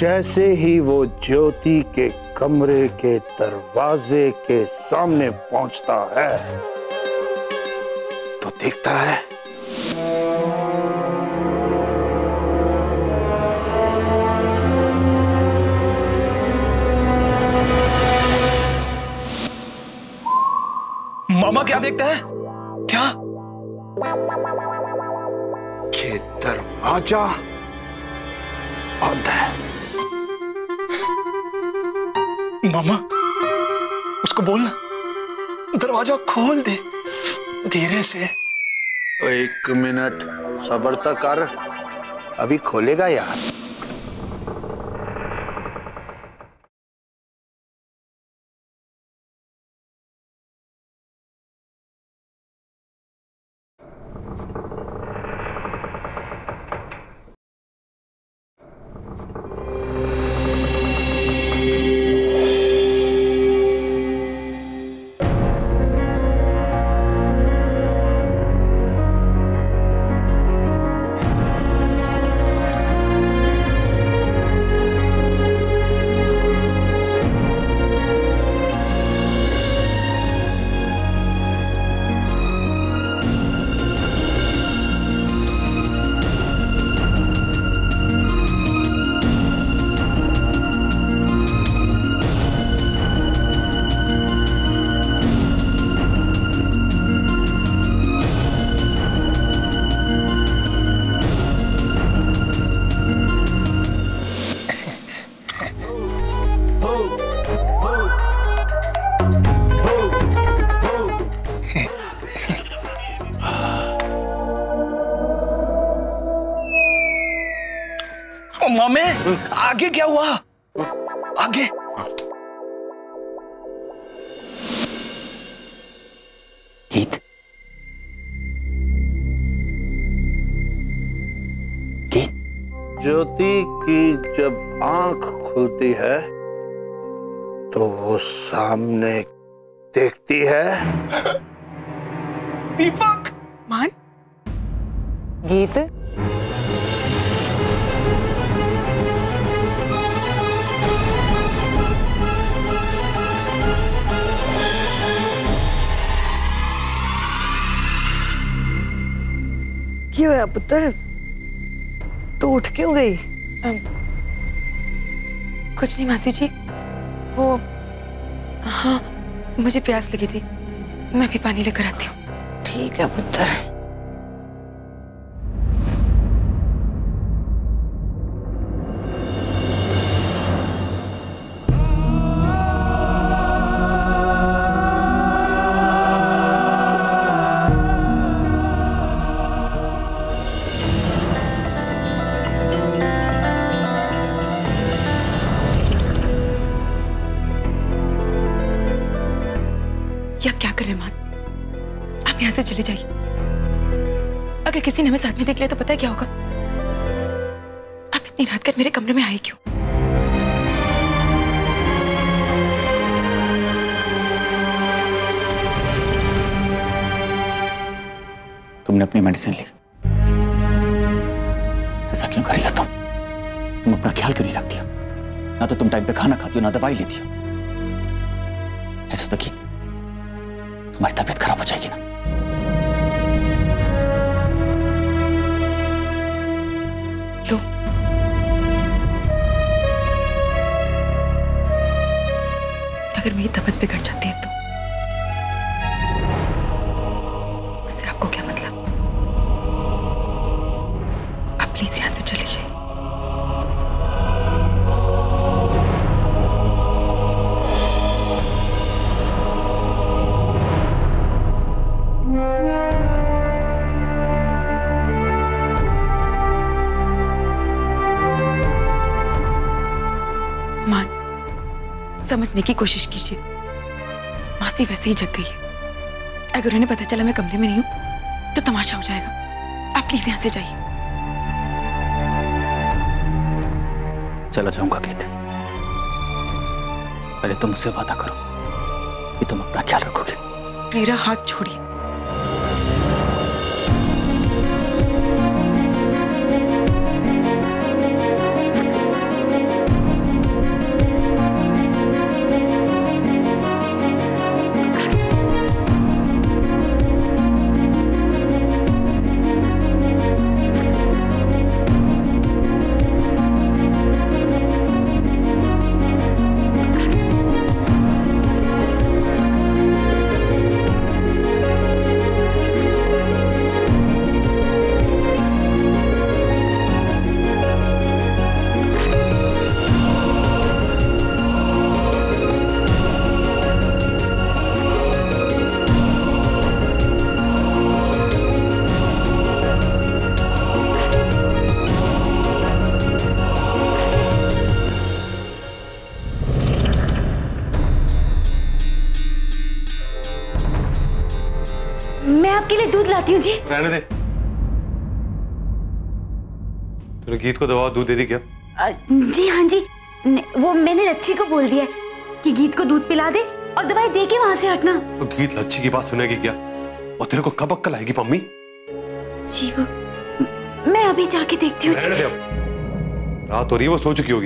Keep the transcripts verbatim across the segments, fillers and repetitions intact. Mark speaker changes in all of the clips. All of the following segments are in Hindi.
Speaker 1: जैसे ही वो ज्योति के कमरे के दरवाजे के सामने पहुंचता है तो देखता है
Speaker 2: मामा क्या देखता है? क्या?
Speaker 1: कि दरवाजा बंद है।
Speaker 2: मामा उसको बोलना दरवाजा खोल दे धीरे से।
Speaker 1: एक मिनट सब्र तो कर, अभी खोलेगा यार।
Speaker 2: मामे आगे क्या हुआ? आगे
Speaker 3: गीत गीत
Speaker 1: ज्योति की जब आंख खुलती है तो वो सामने देखती है
Speaker 2: दीपक।
Speaker 4: मान
Speaker 5: गीत
Speaker 4: क्यों हुआ पुत्र? तू उठ क्यों गई?
Speaker 6: um, कुछ नहीं मासी जी, वो हाँ मुझे प्यास लगी थी, मैं भी पानी लेकर आती हूँ।
Speaker 4: ठीक है पुत्र।
Speaker 6: आप क्या कर रहे हैं मान? आप यहाँ से चले जाइए। अगर किसी ने हमें साथ में देख लिया तो पता है क्या होगा? आप इतनी रात कर मेरे कमरे में आए क्यों?
Speaker 3: तुमने अपनी मेडिसिन ली, ऐसा क्यों कर रही हो तुम? तुम अपना ख्याल क्यों नहीं रखती हो? ना तो तुम टाइम पे खाना खाती हो, ना दवाई लेती हो। ऐसा तो की तुम्हारी तबीयत खराब हो जाएगी ना।
Speaker 6: तो अगर मेरी तबीयत बिगड़ जाती है तो उससे आपको क्या मतलब? आप प्लीज यहां से चले जाइए। समझने की कोशिश कीजिए, मासी वैसे ही जग गई है। अगर उन्हें पता चला मैं कमरे में नहीं हूं तो तमाशा हो जाएगा। आप प्लीज यहां से जाइए।
Speaker 3: चला जाऊंगा गीत, पहले तुम मुझसे वादा करो कि तुम अपना ख्याल रखोगे।
Speaker 6: मेरा हाथ छोड़िए।
Speaker 7: मैं आपके लिए दूध लाती हूँ जी।
Speaker 8: रहने दे। तूने गीत को दवा दूध दे दी क्या?
Speaker 7: आ, जी हाँ जी, न, वो मैंने लच्छी को बोल दिया कि गीत को दूध पिला दे और दवाई दे के वहां से हटना।
Speaker 8: तो गीत लच्छी की बात सुनेगी क्या? और तेरे को कब अक्कल आएगी मम्मी?
Speaker 7: जी वो मैं अभी जाके देखती हूँ।
Speaker 8: रात हो रही है, वो सो चुकी होगी।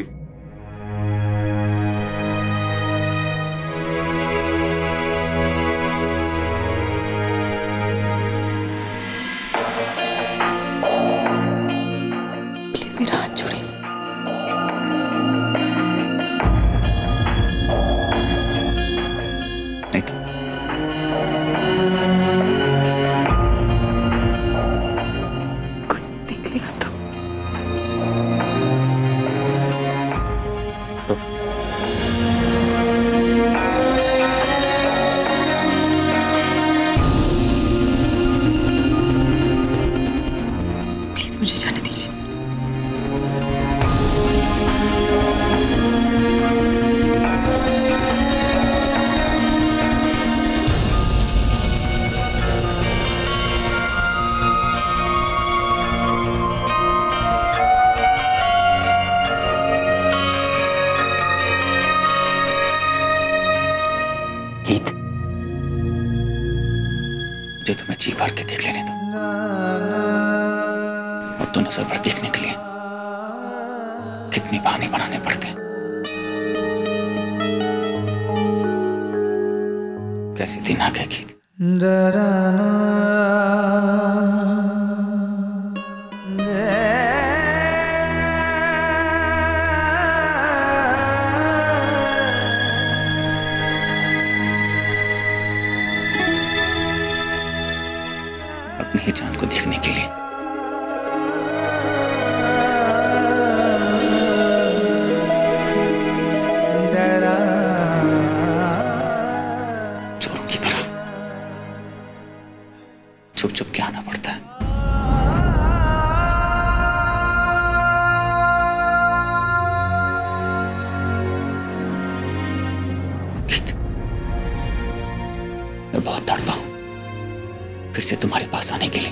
Speaker 6: प्लीज मेरा हाथ छोड़िए।
Speaker 3: नहीं तो
Speaker 6: मुझे जाने दीजिए।
Speaker 3: गीत, मुझे तुम्हें जी भर के देख लेने दो। अब तो नजर भर देखने के लिए कितनी बहाने बनाने पड़ते हैं। कैसे दिन आ गए गीत। अपने ही चांद को देखने के लिए चोरों की तरह छुप छुप के आना पड़ता है। गीत, मैं बहुत तड़पा हूं फिर से तुम्हारे पास आने के लिए।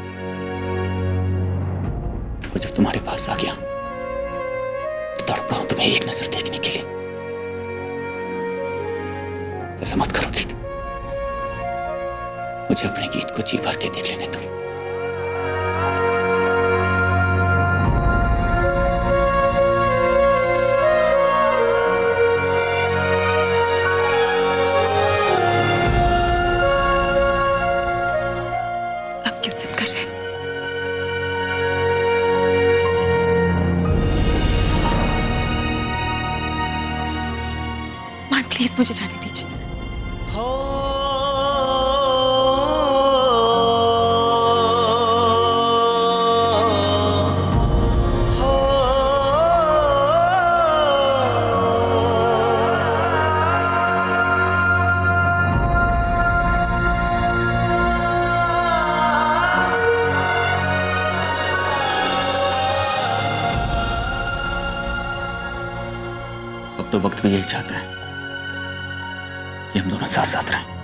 Speaker 3: और जब तुम्हारे पास आ गया तो तड़प रहा हूं तुम्हें एक नजर देखने के लिए। ऐसा मत करो गीत, मुझे अपने गीत को जी भर के देख लेने दो।
Speaker 6: आप क्यों जिद कर रहे हैं? मान प्लीज मुझे जाने दीजिए।
Speaker 3: अब तो वक्त में यही चाहता है कि हम दोनों साथ साथ रहें।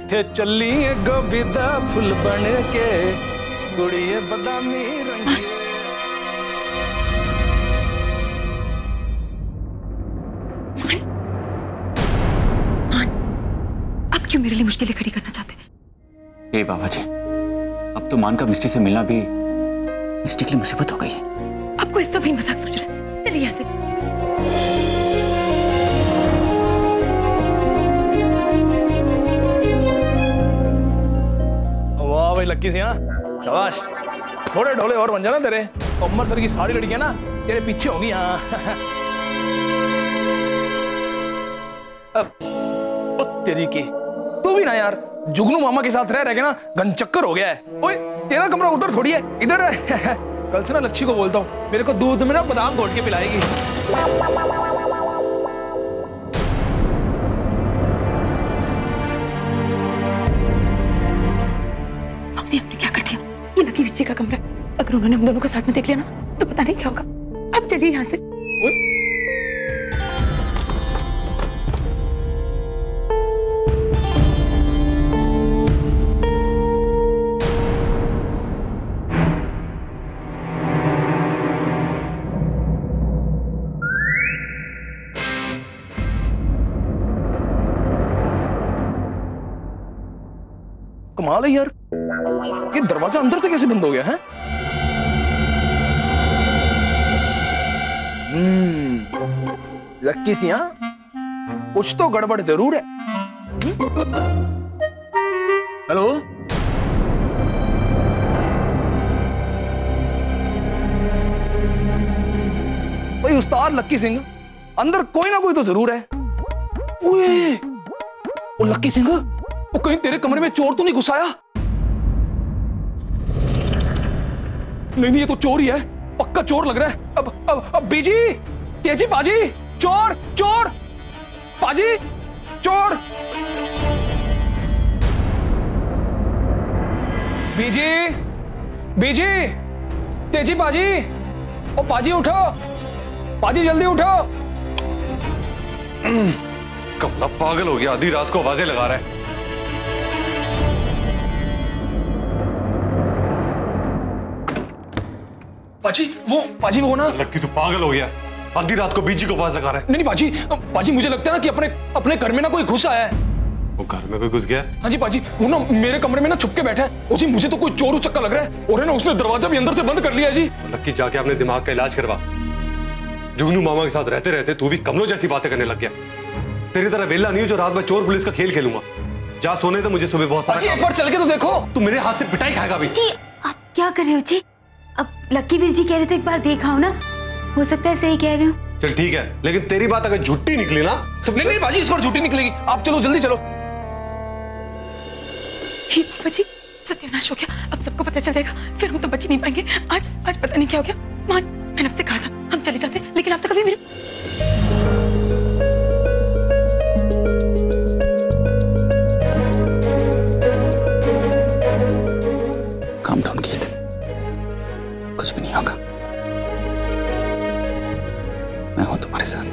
Speaker 2: किथे चली गोभी दा फुल बन के कुड़िए बदामी रंगी।
Speaker 6: अब क्यों मेरे लिए मुश्किलें खड़ी करना चाहते हैं?
Speaker 3: ए बाबा जी, अब तो मान का मिस्टी से मिलना भी मिस्टेकली मुसीबत हो गई है।
Speaker 6: आपको इस भी मजाक सोच रहे हैं? चलिए यहाँ से।
Speaker 2: वाह भाई लक्की सिंह, शाबाश। थोड़े ढोले और बन जाना तेरे, उम्र सर की सारी लड़कियां ना तेरे पीछे होंगी। हाँ अब तेरी की तू भी ना यार जुगनू मामा के साथ रह रह के ना गनचक्कर हो गया है। ओए तेरा कमरा उधर थोड़ी है, इधर है। कल से ना लच्छी को बोलता हूँ मेरे को दूध में ना बादाम घोट के पिलाएगी।
Speaker 6: हमने हमने क्या कर दिया? ये लकी विच्ची का कमरा, अगर उन्होंने हम दोनों को साथ में देख लिया ना तो पता नहीं क्या होगा। अब चलिए यहाँ से।
Speaker 2: कमाल है यार, ये दरवाजा अंदर से कैसे बंद हो गया है? हम्म, लक्की सिंह कुछ तो गड़बड़ जरूर है। हेलो, भाई उस्ताद लक्की सिंह, अंदर कोई ना कोई तो जरूर है। ओए, ओ लक्की सिंह, वो कहीं तेरे कमरे में चोर तो नहीं घुसाया? नहीं नहीं, ये तो चोर ही है, पक्का चोर लग रहा है। अब अब अब बीजी, तेजी बाजी, चोर चोर, बाजी चोर, बीजी बीजी, तेजी बाजी, ओ बाजी उठो, बाजी जल्दी उठो।
Speaker 8: कमला पागल हो गया, आधी रात को आवाजें लगा रहा है।
Speaker 2: पाजी वो पाजी वो ना
Speaker 8: लक्की तू पागल हो गया, आधी रात को बीजी को आवाज लगा रहा है।
Speaker 2: नहीं नहीं पाजी, पाजी मुझे लगता है ना कि अपने अपने घर में ना कोई घुस आया है।
Speaker 8: वो घर में कोई घुस गया?
Speaker 2: हाँ जी पाजी, वो ना मेरे कमरे में ना छुप के बैठा है। ओ जी मुझे तो कोई चोर उचक्का लग रहा है, और है ना उसने दरवाजा भी अंदर से बंद कर लिया है जी।
Speaker 8: लक्की जाके अपने दिमाग का इलाज करवा। जुगनू मामा के साथ रहते रहते तू भी कमलों जैसी बातें करने लग गया। तेरी तरह वेला नहीं हो जो रात में चोर पुलिस का खेल खेलूंगा। जा सोने तो मुझे सुबह बहुत सारा।
Speaker 2: एक बार चल के तो देखो।
Speaker 8: तू मेरे हाथ से पिटाई खाएगा अभी।
Speaker 7: जी आप क्या कर रहे हो जी? अब लक्की वीर जी कह रहे तो एक बार देखा हो ना, हो सकता है सही कह रहे हो।
Speaker 8: चल ठीक है, लेकिन तेरी बात अगर झूठी निकली ना
Speaker 2: तो नहीं नहीं बाजी, इस बार झूठी निकलेगी। आप चलो जल्दी चलो।
Speaker 6: हे बाबा जी, सत्यानाश हो गया, अब सबको पता चल जाएगा, फिर हम तो बच नहीं पाएंगे। आज आज पता नहीं क्या हो गया। मान, मैंने आपसे कहा था हम चले जाते, लेकिन आप तो कभी मेरे
Speaker 3: काम डाउन किए थे, कुछ भी नहीं होगा, मैं हूं तुम्हारे साथ।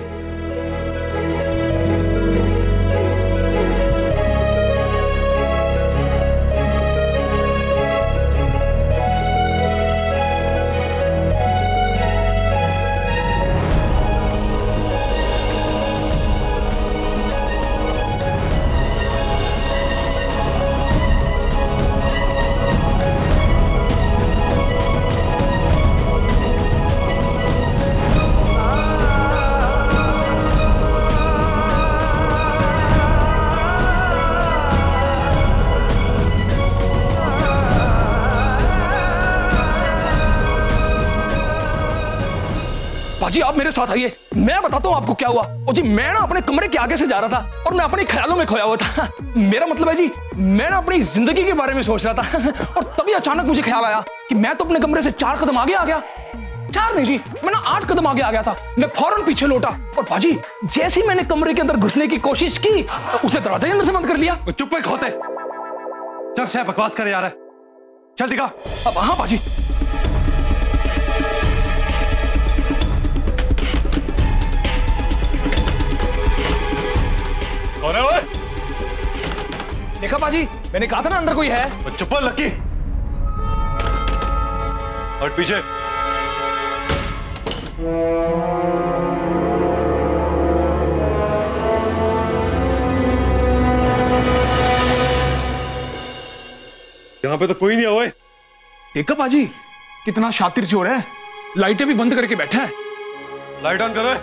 Speaker 2: बाजी आप मेरे साथ आइए, मैं बताता हूँ आपको क्या हुआ। और जी मैं ना अपने कमरे के आगे से जा रहा था और मैं अपने ख्यालों में खोया हुआ था। मेरा मतलब है जी, मैं ना अपनी जिंदगी के बारे में सोच रहा था और तभी अचानक मुझे ख्याल आया कि मैं तो अपने कमरे से चार कदम आगे आ गया। चार नहीं जी, मैं ना आठ कदम आगे आ गया था। मैं फौरन पीछे लौटा और बाजी जैसे ही मैंने कमरे के अंदर घुसने की कोशिश की, उसने दरवाजा अंदर से बंद कर लिया।
Speaker 8: चुप है खोते, जब से बकवास करे जा रहा है, चल दिखा।
Speaker 2: अब हाँ बाजी।
Speaker 8: कौन है वो?
Speaker 2: देखा बाजी, मैंने कहा था ना अंदर कोई है।
Speaker 8: तो चुप कर लक्की, हट पीछे। यहां पे तो कोई नहीं है। ओए
Speaker 2: देखा बाजी, कितना शातिर चोर है, लाइटें भी बंद करके बैठा है।
Speaker 8: लाइट ऑन करो।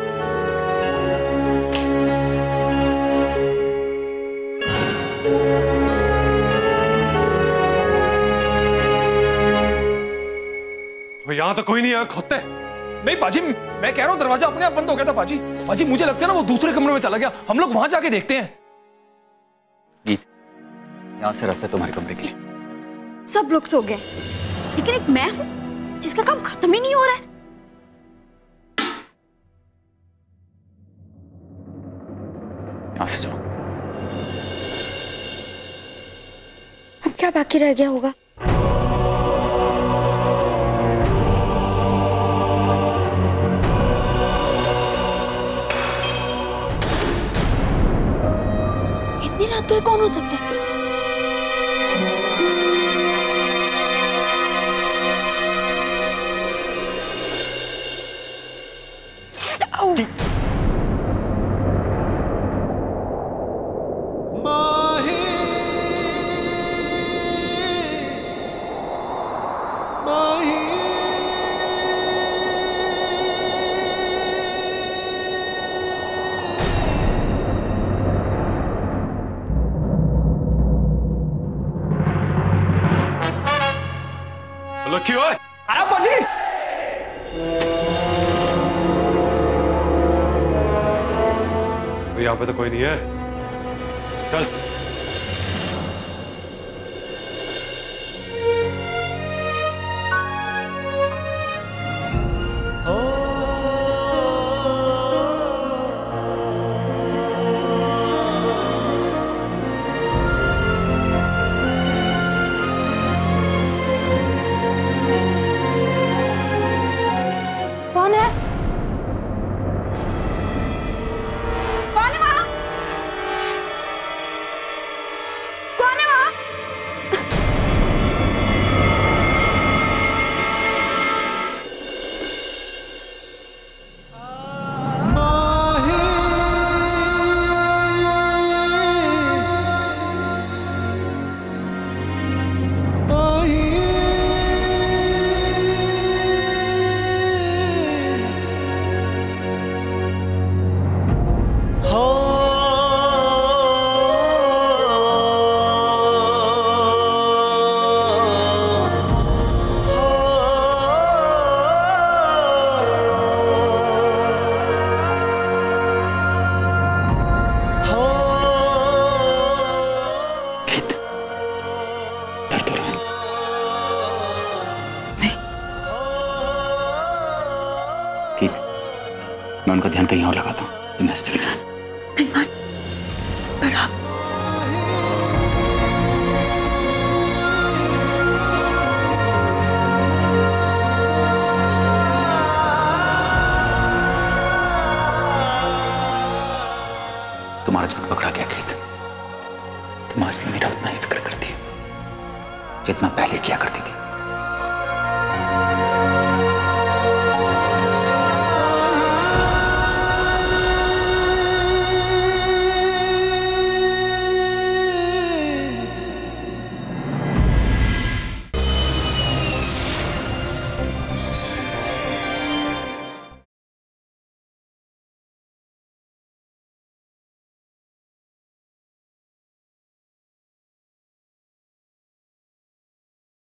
Speaker 8: यहां तो कोई नहीं है, खोते।
Speaker 2: नहीं बाजी, मैं कह रहा हूं दरवाजा अपने आप बंद हो गया था बाजी। बाजी मुझे लगता है ना वो दूसरे कमरे में चला गया, हम लोग वहां जाके देखते हैं।
Speaker 3: गीत, यहां से रास्ते तुम्हारे कमरे के लिए।
Speaker 7: सब लोग सो गए, लेकिन एक मैं हूं जिसका काम खत्म ही नहीं हो रहा है।
Speaker 3: यहां से जाओ।
Speaker 7: अब क्या बाकी रह गया होगा? इतनी रात को कौन हो सकता है?
Speaker 8: लक्की ओए,
Speaker 2: आया बाजी।
Speaker 8: यहाँ पे तो कोई नहीं है, चल।
Speaker 7: कौन है? कौन है वहां? कौन है वहां?
Speaker 3: मैं उनका ध्यान कहीं और लगाता हूँ, तुम ऐसे चले जाओ।
Speaker 6: नहीं मान, पर आप
Speaker 3: तुम्हारा झूठ पकड़ा गया गीत। तुम आज भी मेरा उतना ही फिक्र करती है जितना पहले किया करती थी।